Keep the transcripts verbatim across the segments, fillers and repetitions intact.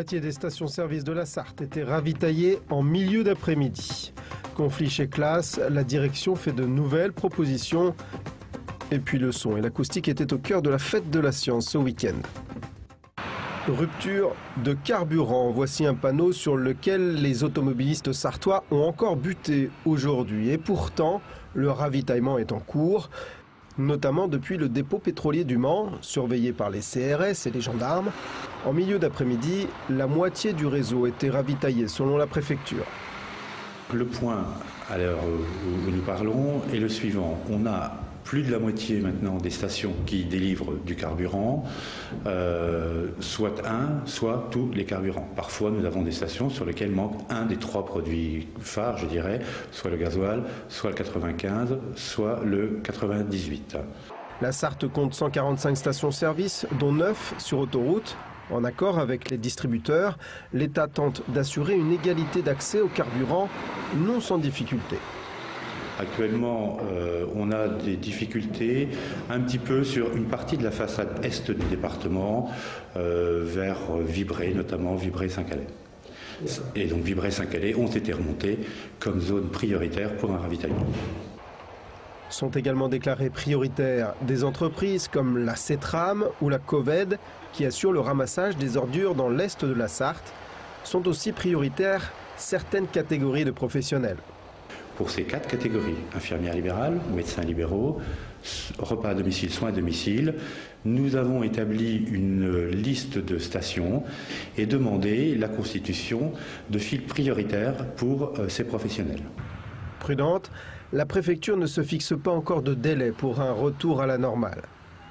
moitié des stations-service de la Sarthe étaient ravitaillées en milieu d'après-midi. Conflit chez Claas, la direction fait de nouvelles propositions. Et puis le son et l'acoustique étaient au cœur de la fête de la science ce week-end. Rupture de carburant. Voici un panneau sur lequel les automobilistes sartois ont encore buté aujourd'hui. Et pourtant, le ravitaillement est en cours, notamment depuis le dépôt pétrolier du Mans, surveillé par les C R S et les gendarmes. En milieu d'après-midi, la moitié du réseau était ravitaillée selon la préfecture. Le point à l'heure où nous parlons est le suivant. On a plus de la moitié maintenant des stations qui délivrent du carburant, euh, soit un, soit tous les carburants. Parfois, nous avons des stations sur lesquelles manque un des trois produits phares, je dirais, soit le gasoil, soit le quatre-vingt-quinze, soit le quatre-vingt-dix-huit. La Sarthe compte cent quarante-cinq stations-service, dont neuf sur autoroute. En accord avec les distributeurs, l'État tente d'assurer une égalité d'accès au carburant, non sans difficulté. Actuellement, euh, on a des difficultés un petit peu sur une partie de la façade est du département, euh, vers Vibré, notamment Vibré-Saint-Calais. Et donc Vibré-Saint-Calais ont été remontés comme zone prioritaire pour un ravitaillement. Sont également déclarées prioritaires des entreprises comme la CETRAM ou la COVED, qui assurent le ramassage des ordures dans l'est de la Sarthe. Sont aussi prioritaires certaines catégories de professionnels. Pour ces quatre catégories, infirmières libérales, médecins libéraux, repas à domicile, soins à domicile, nous avons établi une liste de stations et demandé la constitution de files prioritaires pour ces professionnels. Prudente, la préfecture ne se fixe pas encore de délai pour un retour à la normale.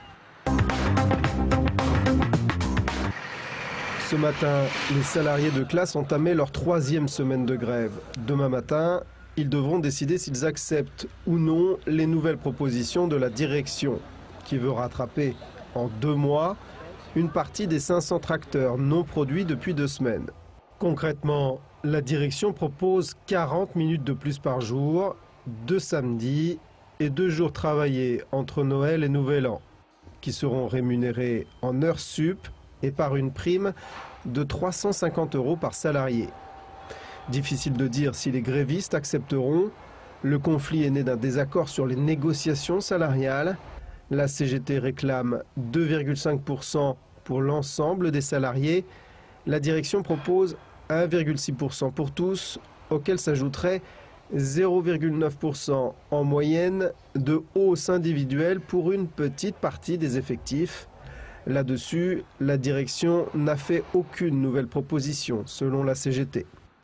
Ce matin, les salariés de Claas ont entamé leur troisième semaine de grève. Demain matin, ils devront décider s'ils acceptent ou non les nouvelles propositions de la direction, qui veut rattraper en deux mois une partie des cinq cents tracteurs non produits depuis deux semaines. Concrètement, la direction propose quarante minutes de plus par jour, deux samedis et deux jours travaillés entre Noël et Nouvel An, qui seront rémunérés en heures sup et par une prime de trois cent cinquante euros par salarié. Difficile de dire si les grévistes accepteront. Le conflit est né d'un désaccord sur les négociations salariales. La C G T réclame deux virgule cinq pour cent pour l'ensemble des salariés. La direction propose un virgule six pour cent pour tous, auquel s'ajouterait zéro virgule neuf pour cent en moyenne de hausse individuelle pour une petite partie des effectifs. Là-dessus, la direction n'a fait aucune nouvelle proposition, selon la C G T.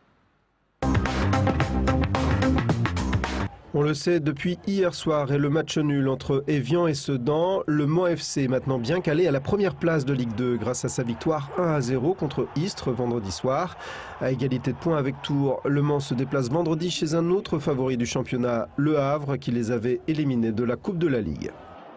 On le sait depuis hier soir et le match nul entre Évian et Sedan, le Mans F C est maintenant bien calé à la première place de Ligue deux grâce à sa victoire un à zéro contre Istres vendredi soir. À égalité de points avec Tours, le Mans se déplace vendredi chez un autre favori du championnat, Le Havre, qui les avait éliminés de la Coupe de la Ligue.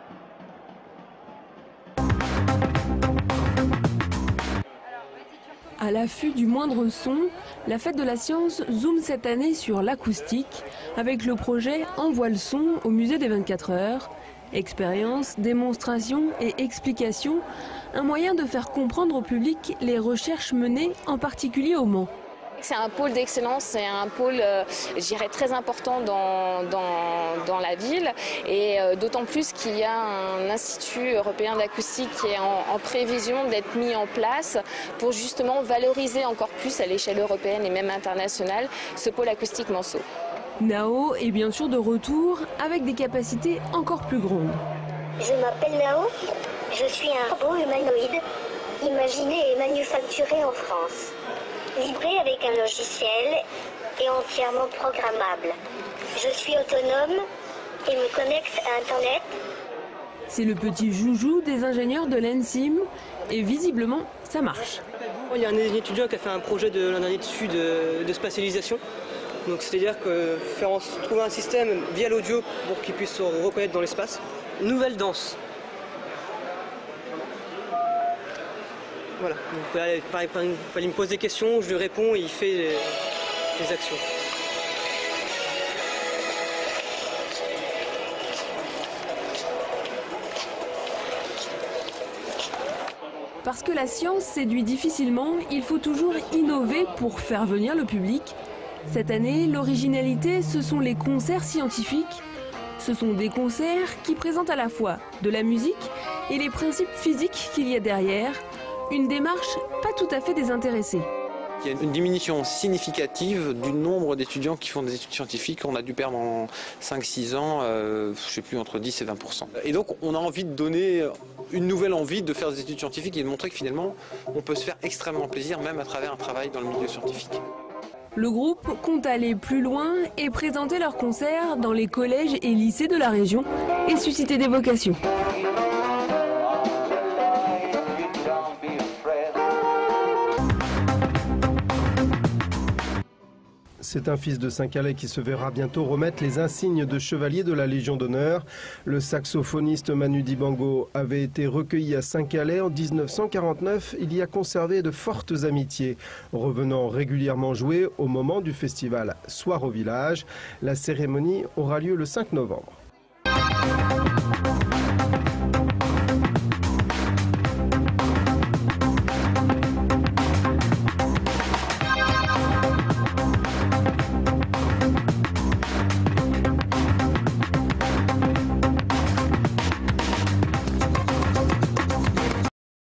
À l'affût du moindre son, la fête de la science zoome cette année sur l'acoustique avec le projet Envoie le son au musée des vingt-quatre heures. Expérience, démonstration et explication, un moyen de faire comprendre au public les recherches menées en particulier au Mans. C'est un pôle d'excellence, c'est un pôle, euh, je dirais, très important dans, dans, dans la ville et euh, d'autant plus qu'il y a un institut européen d'acoustique qui est en, en prévision d'être mis en place pour justement valoriser encore plus à l'échelle européenne et même internationale ce pôle acoustique manceau. Nao est bien sûr de retour avec des capacités encore plus grandes. Je m'appelle Nao, je suis un robot humanoïde imaginé et manufacturé en France. Livré avec un logiciel et entièrement programmable. Je suis autonome et me connecte à Internet. C'est le petit joujou des ingénieurs de l'E N S I M et visiblement ça marche. Il y a un étudiant qui a fait un projet de l'année dessus de, de spatialisation. Donc c'est-à-dire que faire en, trouver un système via l'audio pour qu'il puisse se reconnaître dans l'espace. Nouvelle danse. Voilà, donc, pareil, il fallait me poser des questions, je lui réponds et il fait les, les actions. Parce que la science séduit difficilement, il faut toujours innover pour faire venir le public. Cette année, l'originalité, ce sont les concerts scientifiques. Ce sont des concerts qui présentent à la fois de la musique et les principes physiques qu'il y a derrière. Une démarche pas tout à fait désintéressée. Il y a une diminution significative du nombre d'étudiants qui font des études scientifiques. On a dû perdre en cinq six ans, euh, je ne sais plus, entre dix et vingt pour cent. Et donc on a envie de donner une nouvelle envie de faire des études scientifiques et de montrer que finalement on peut se faire extrêmement plaisir même à travers un travail dans le milieu scientifique. Le groupe compte aller plus loin et présenter leurs concerts dans les collèges et lycées de la région et susciter des vocations. C'est un fils de Saint-Calais qui se verra bientôt remettre les insignes de chevalier de la Légion d'honneur. Le saxophoniste Manu Dibango avait été recueilli à Saint-Calais en mille neuf cent quarante-neuf. Il y a conservé de fortes amitiés, revenant régulièrement jouer au moment du festival Soir au village. La cérémonie aura lieu le cinq novembre.